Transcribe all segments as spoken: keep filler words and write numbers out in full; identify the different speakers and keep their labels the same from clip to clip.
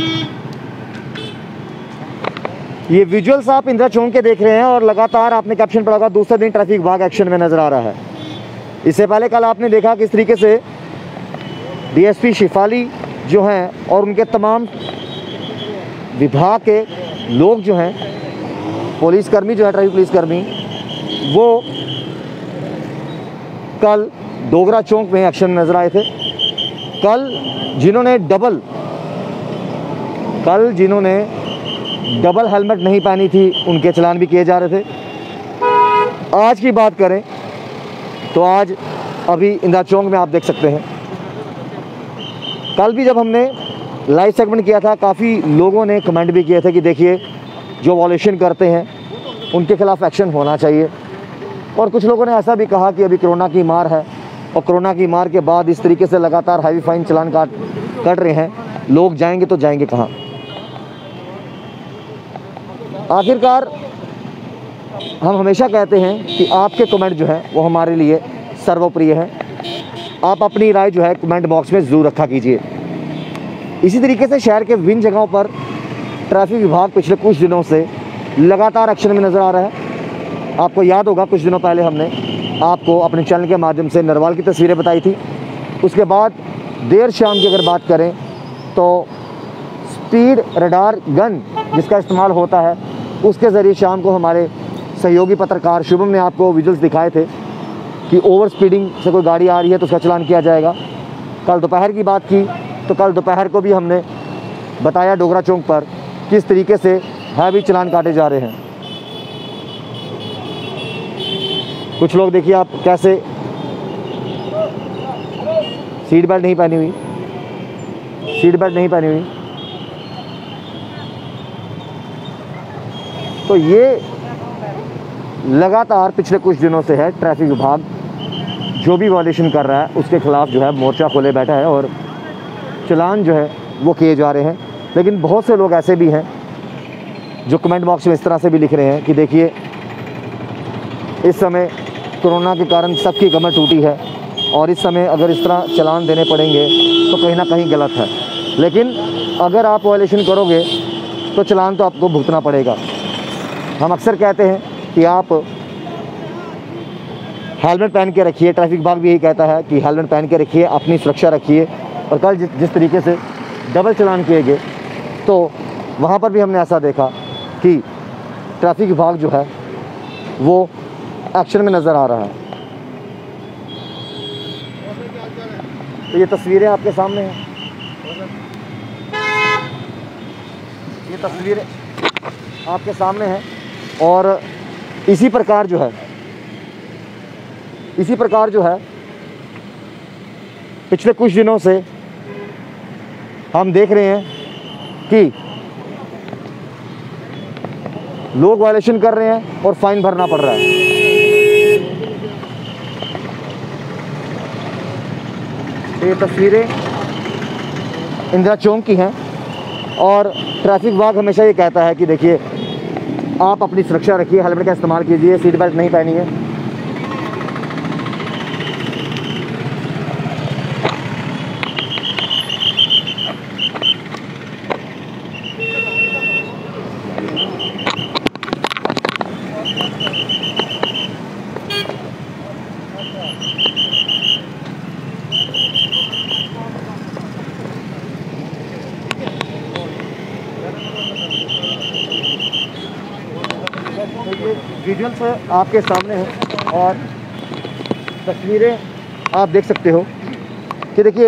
Speaker 1: ये विजुअल्स आप इंदिरा चौक के देख रहे हैं और लगातार आपने कैप्शन पढ़ा होगा, दूसरे दिन ट्रैफिक विभाग एक्शन में नज़र आ रहा है। इससे पहले कल आपने देखा किस तरीके से डीएसपी शिफाली जो हैं और उनके तमाम विभाग के लोग जो हैं, पुलिसकर्मी जो है, ट्रैफिक पुलिसकर्मी, वो कल डोगरा चौक में एक्शन में नज़र आए थे। कल जिन्होंने डबल कल जिन्होंने डबल हेलमेट नहीं पहनी थी उनके चलान भी किए जा रहे थे। आज की बात करें तो आज अभी इंदिरा चौक में आप देख सकते हैं, कल भी जब हमने लाइव सेगमेंट किया था काफ़ी लोगों ने कमेंट भी किए थे कि देखिए जो वॉल्यूशन करते हैं उनके खिलाफ़ एक्शन होना चाहिए। और कुछ लोगों ने ऐसा भी कहा कि अभी कोरोना की मार है और कोरोना की मार के बाद इस तरीके से लगातार हैवी फाइन चलान काट कट रहे हैं, लोग जाएंगे तो जाएंगे कहाँ। आखिरकार हम हमेशा कहते हैं कि आपके कमेंट जो है वो हमारे लिए सर्वप्रिय है। आप अपनी राय जो है कमेंट बॉक्स में ज़रूर रखा कीजिए। इसी तरीके से शहर के विभिन्न जगहों पर ट्रैफिक विभाग पिछले कुछ दिनों से लगातार एक्शन में नज़र आ रहा है। आपको याद होगा कुछ दिनों पहले हमने आपको अपने चैनल के माध्यम से नरवाल की तस्वीरें बताई थी। उसके बाद देर शाम की अगर बात करें तो स्पीड रडार गन जिसका इस्तेमाल होता है उसके ज़रिए शाम को हमारे सहयोगी पत्रकार शुभम ने आपको विजुअल्स दिखाए थे कि ओवर स्पीडिंग से कोई गाड़ी आ रही है तो उसका चलान किया जाएगा। कल दोपहर की बात की तो कल दोपहर को भी हमने बताया डोगरा चौक पर किस तरीके से हैवी चलान काटे जा रहे हैं। कुछ लोग देखिए आप कैसे सीट बेल्ट नहीं पहनी हुई सीट बेल्ट नहीं पहनी हुई तो ये लगातार पिछले कुछ दिनों से है। ट्रैफिक विभाग जो भी वॉल्यूशन कर रहा है उसके खिलाफ जो है मोर्चा खोले बैठा है और चलान जो है वो किए जा रहे हैं। लेकिन बहुत से लोग ऐसे भी हैं जो कमेंट बॉक्स में इस तरह से भी लिख रहे हैं कि देखिए इस समय कोरोना के कारण सबकी कमर टूटी है और इस समय अगर इस तरह चलान देने पड़ेंगे तो कहीं ना कहीं गलत है। लेकिन अगर आप वॉल्यूशन करोगे तो चलान तो आपको भुगतना पड़ेगा। हम अक्सर कहते हैं कि आप हेलमेट पहन के रखिए, ट्रैफिक विभाग भी यही कहता है कि हेलमेट पहन के रखिए, अपनी सुरक्षा रखिए। और कल जिस जिस तरीके से डबल चलान किए गए तो वहाँ पर भी हमने ऐसा देखा कि ट्रैफिक विभाग जो है वो एक्शन में नज़र आ रहा है। तो ये तस्वीरें आपके सामने हैं, ये तस्वीरें आपके सामने हैं और इसी प्रकार जो है इसी प्रकार जो है पिछले कुछ दिनों से हम देख रहे हैं कि लोग वायलेशन कर रहे हैं और फाइन भरना पड़ रहा है। ये तस्वीरें इंदिरा चौक की हैं और ट्रैफिक विभाग हमेशा ये कहता है कि देखिए आप अपनी सुरक्षा रखिए, हेलमेट का इस्तेमाल कीजिए, सीट बेल्ट नहीं पहनी है। विजुअल्स आपके सामने हैं और तस्वीरें आप देख सकते हो कि देखिए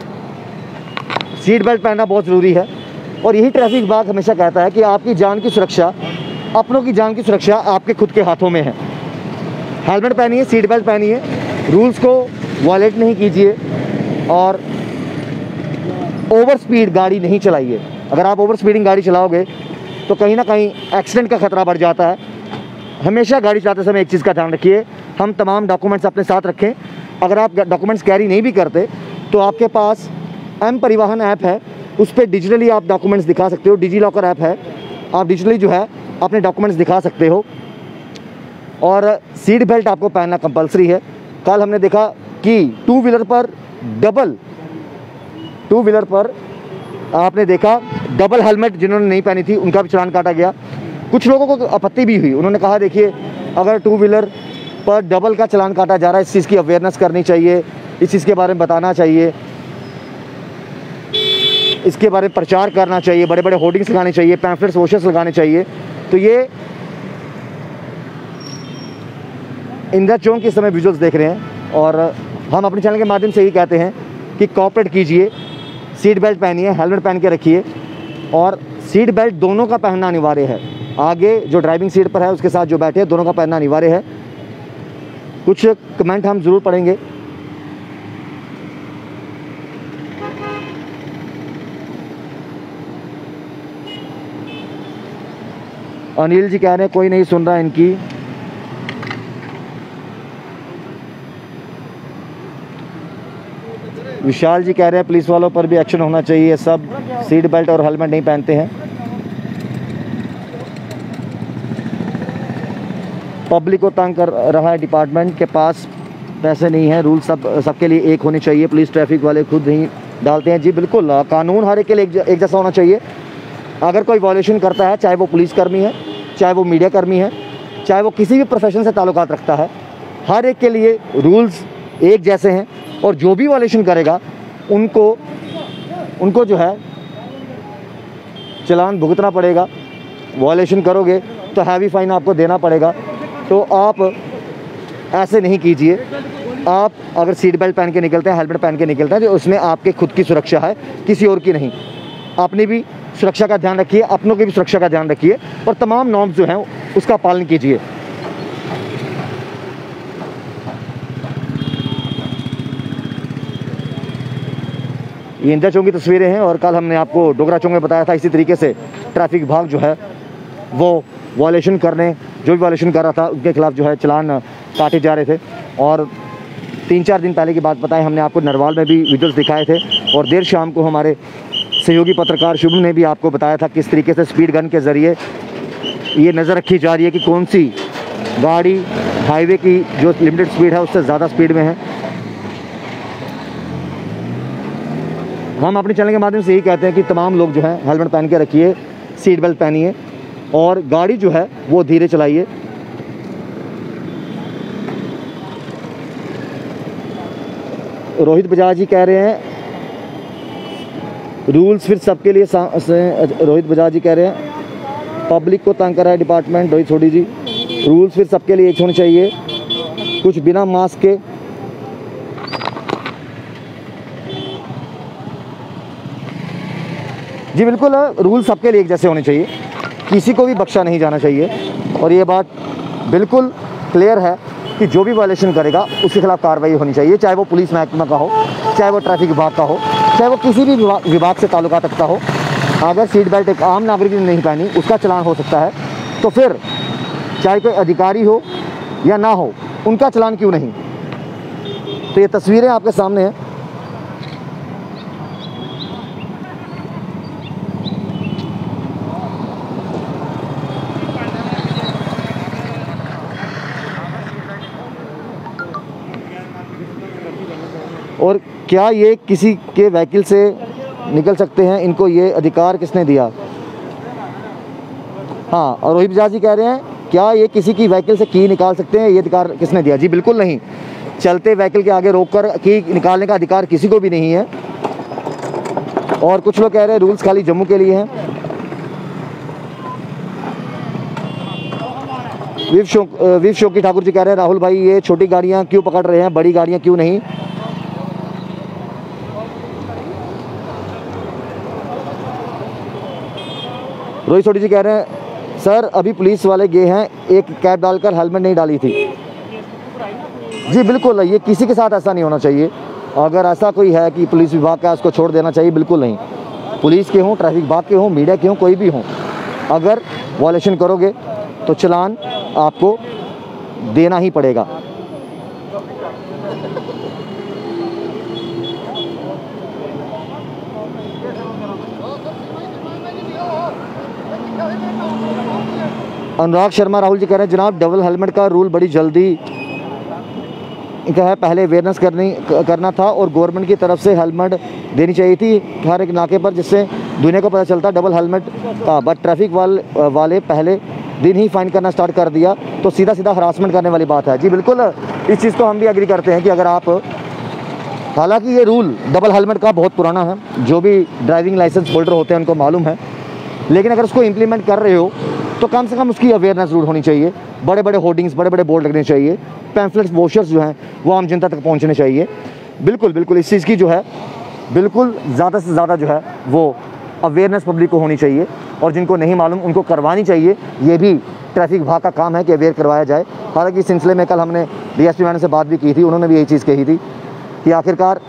Speaker 1: सीट बेल्ट पहनना बहुत ज़रूरी है और यही ट्रैफिक विभाग हमेशा कहता है कि आपकी जान की सुरक्षा, अपनों की जान की सुरक्षा आपके खुद के हाथों में है। हेलमेट पहनिए, सीट बेल्ट पहनिए, रूल्स को वायलेट नहीं कीजिए और ओवर स्पीड गाड़ी नहीं चलाइए। अगर आप ओवर स्पीडिंग गाड़ी चलाओगे तो कहीं ना कहीं एक्सीडेंट का खतरा बढ़ जाता है। हमेशा गाड़ी चलाते समय एक चीज़ का ध्यान रखिए, हम तमाम डॉक्यूमेंट्स अपने साथ रखें। अगर आप डॉक्यूमेंट्स कैरी नहीं भी करते तो आपके पास एम परिवहन ऐप है, उस पर डिजिटली आप डॉक्यूमेंट्स दिखा सकते हो। डिजी लॉकर ऐप है, आप डिजिटली जो है अपने डॉक्यूमेंट्स दिखा सकते हो। और सीट बेल्ट आपको पहनना कंपलसरी है। कल हमने देखा कि टू व्हीलर पर डबल टू व्हीलर पर आपने देखा डबल हेलमेट जिन्होंने नहीं पहनी थी उनका भी चालान काटा गया। कुछ लोगों को आपत्ति भी हुई, उन्होंने कहा देखिए अगर टू व्हीलर पर डबल का चालान काटा जा रहा है, इस चीज़ की अवेयरनेस करनी चाहिए, इस चीज़ के बारे में बताना चाहिए, इसके बारे में प्रचार करना चाहिए, बड़े बड़े होर्डिंग्स लगाने चाहिए, पैम्फलेट्स वोशर्स लगाने चाहिए। तो ये इंदिरा चौक के समय विजुअल्स देख रहे हैं और हम अपने चैनल के माध्यम से यही कहते हैं कि कोऑपरेट कीजिए, सीट बेल्ट पहनिए, हेलमेट पहन के रखिए और सीट बेल्ट दोनों का पहनना अनिवार्य है। आगे जो ड्राइविंग सीट पर है उसके साथ जो बैठे हैं दोनों का पहनना अनिवार्य है। कुछ कमेंट हम ज़रूर पढ़ेंगे। अनिल जी कह रहे हैं कोई नहीं सुन रहा इनकी। विशाल जी कह रहे हैं पुलिस वालों पर भी एक्शन होना चाहिए, सब सीट बेल्ट और हेलमेट नहीं पहनते हैं। पब्लिक को तंग कर रहा है, डिपार्टमेंट के पास पैसे नहीं है, रूल सब सबके लिए एक होने चाहिए, पुलिस ट्रैफिक वाले खुद नहीं डालते हैं। जी बिल्कुल, कानून हर एक के लिए एक, एक जैसा होना चाहिए। अगर कोई वॉल्यूशन करता है, चाहे वो पुलिसकर्मी है, चाहे वो मीडिया कर्मी है, चाहे वो किसी भी प्रोफेशन से ताल्लुकात रखता है, हर एक के लिए रूल्स एक जैसे हैं और जो भी वॉल्यूशन करेगा उनको उनको जो है चालान भुगतना पड़ेगा। वॉल्यूशन करोगे तो हैवी फाइन आपको देना पड़ेगा। तो आप ऐसे नहीं कीजिए। आप अगर सीट बेल्ट पहन के निकलते हैं, हेलमेट पहन के निकलते हैं तो उसमें आपके खुद की सुरक्षा है, किसी और की नहीं। अपनी भी सुरक्षा का ध्यान रखिए, अपनों की भी सुरक्षा का ध्यान रखिए और तमाम नॉर्म्स जो हैं उसका पालन कीजिए। ये इंदिरा चौक की तस्वीरें हैं और कल हमने आपको डोगरा चौक में बताया था इसी तरीके से ट्रैफिक विभाग जो है वो वॉल्यूशन करने, जो भी वॉल्यूशन कर रहा था उनके खिलाफ जो है चालान काटे जा रहे थे। और तीन चार दिन पहले की बात बताएं, हमने आपको नरवाल में भी विजुअल्स दिखाए थे और देर शाम को हमारे सहयोगी पत्रकार शुभम ने भी आपको बताया था किस तरीके से स्पीड गन के ज़रिए ये नज़र रखी जा रही है कि कौन सी गाड़ी हाईवे की जो लिमिटेड स्पीड है उससे ज़्यादा स्पीड में है। हम अपने चैनल के माध्यम से यही कहते हैं कि तमाम लोग जो हैं हेलमेट पहन के रखिए, सीट बेल्ट पहनिए और गाड़ी जो है वो धीरे चलाइए। रोहित बजाज जी कह रहे हैं रूल्स फिर सबके लिए रोहित बजाज जी कह रहे हैं पब्लिक को तंग कर रहा है डिपार्टमेंट। रोहित छोड़ी जी, रूल्स फिर सबके लिए एक होने चाहिए, कुछ बिना मास्क के जी बिल्कुल, रूल सबके लिए एक जैसे होने चाहिए, किसी को भी बख्शा नहीं जाना चाहिए। और ये बात बिल्कुल क्लियर है कि जो भी वायलेशन करेगा उसके खिलाफ कार्रवाई होनी चाहिए, चाहे वो पुलिस महकमा का हो, चाहे वो ट्रैफिक विभाग का हो, चाहे वो किसी भी विभाग से ताल्लुकात रखता हो। अगर सीट बेल्ट एक आम नागरिक ने नहीं पहनी उसका चालान हो सकता है, तो फिर चाहे कोई अधिकारी हो या ना हो उनका चालान क्यों नहीं। तो ये तस्वीरें आपके सामने हैं। और क्या ये किसी के व्हीकल से निकल सकते हैं, इनको ये अधिकार किसने दिया। हाँ, और रोहित बजाज जी कह रहे हैं क्या ये किसी की व्हीकल से की निकाल सकते हैं, ये अधिकार किसने दिया। जी बिल्कुल नहीं, चलते व्हीकल के आगे रोककर की निकालने का अधिकार किसी को भी नहीं है। और कुछ लोग कह रहे हैं रूल्स खाली जम्मू के लिए हैं। विव शोक विव शोकी ठाकुर जी कह रहे हैं राहुल भाई ये छोटी गाड़ियाँ क्यों पकड़ रहे हैं, बड़ी गाड़ियाँ क्यों नहीं। रोहित सोडी जी कह रहे हैं सर अभी पुलिस वाले गए हैं, एक कैप डालकर हेलमेट नहीं डाली थी। जी बिल्कुल, ये किसी के साथ ऐसा नहीं होना चाहिए। अगर ऐसा कोई है कि पुलिस विभाग का उसको छोड़ देना चाहिए, बिल्कुल नहीं। पुलिस के हों, ट्रैफिक विभाग के हों, मीडिया के हों, कोई भी हों, अगर वॉल्यूशन करोगे तो चालान आपको देना ही पड़ेगा। अनुराग शर्मा राहुल जी कह रहे हैं जनाब डबल हेलमेट का रूल बड़ी जल्दी का है, पहले अवेयरनेस करनी करना था और गवर्नमेंट की तरफ से हेलमेट देनी चाहिए थी हर एक नाके पर, जिससे दुनिया को पता चलता डबल हेलमेट का। बट ट्रैफिक वाल वाले पहले दिन ही फाइन करना स्टार्ट कर दिया, तो सीधा सीधा हरासमेंट करने वाली बात है। जी बिल्कुल, इस चीज़ को हम भी एग्री करते हैं कि अगर आप, हालांकि ये रूल डबल हेलमेट का बहुत पुराना है, जो भी ड्राइविंग लाइसेंस होल्डर होते हैं उनको मालूम है, लेकिन अगर उसको इम्प्लीमेंट कर रहे हो तो कम से कम उसकी अवेयरनेस जरूर होनी चाहिए। बड़े बड़े होर्डिंग्स, बड़े बड़े बोर्ड लगने चाहिए, पैम्फलेट्स, ब्रोशर्स जो हैं वो आम जनता तक पहुंचने चाहिए। बिल्कुल बिल्कुल इस चीज़ की जो है बिल्कुल ज़्यादा से ज़्यादा जो है वो अवेयरनेस पब्लिक को होनी चाहिए, और जिनको नहीं मालूम उनको करवानी चाहिए। ये भी ट्रैफिक विभाग का काम है कि अवेयर करवाया जाए। हालांकि इस सिलसिले में कल हमने डी एस पी मैडम से बात भी की थी, उन्होंने भी यही चीज़ कही थी कि आखिरकार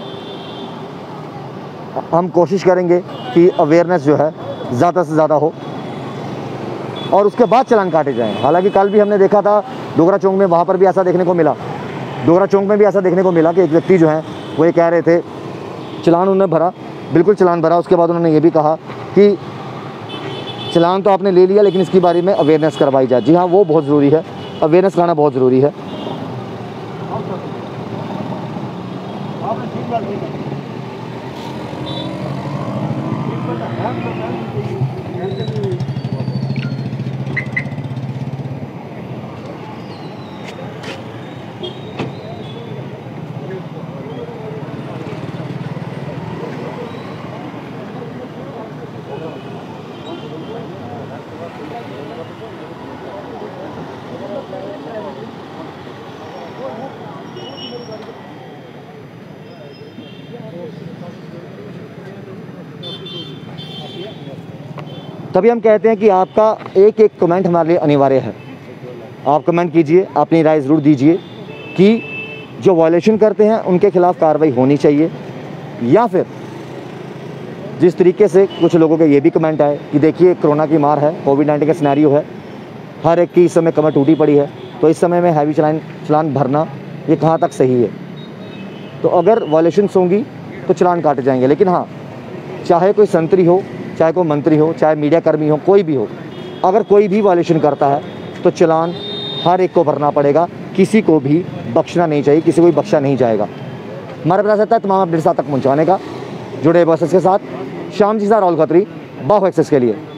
Speaker 1: हम कोशिश करेंगे कि अवेयरनेस जो है ज़्यादा से ज़्यादा हो और उसके बाद चलान काटे जाएं। हालांकि कल भी हमने देखा था डोगरा चौक में, वहाँ पर भी ऐसा देखने को मिला, डोगरा चौक में भी ऐसा देखने को मिला कि एक व्यक्ति जो है वो ये कह रहे थे, चलान उन्होंने भरा, बिल्कुल चलान भरा, उसके बाद उन्होंने ये भी कहा कि चलान तो आपने ले लिया लेकिन इसके बारे में अवेयरनेस करवाई जाए। जी हाँ, वो बहुत ज़रूरी है, अवेयरनेस कराना बहुत ज़रूरी है। तभी हम कहते हैं कि आपका एक एक कमेंट हमारे लिए अनिवार्य है। आप कमेंट कीजिए, अपनी राय ज़रूर दीजिए कि जो वायलेशन करते हैं उनके खिलाफ़ कार्रवाई होनी चाहिए, या फिर जिस तरीके से कुछ लोगों के ये भी कमेंट आए कि देखिए कोरोना की मार है, कोविड नाइन्टीन का सिनेरियो है, हर एक की इस समय कमर टूटी पड़ी है, तो इस समय में हैवी चलान चलान भरना ये कहाँ तक सही है। तो अगर वायलेशंस होंगी तो चलान काटे जाएंगे, लेकिन हाँ, चाहे कोई संतरी हो, चाहे कोई मंत्री हो, चाहे मीडिया कर्मी हो, कोई भी हो, अगर कोई भी वायलेशन करता है तो चलान हर एक को भरना पड़ेगा, किसी को भी बख्शना नहीं चाहिए, किसी को भी बख्शा नहीं जाएगा। हमारा प्रयास रहता है तमाम अपडेट्स आप तक पहुँचाने का। जुड़े बसेस के साथ, शाम जी राहुल खत्री, बाहु एक्सेस के लिए।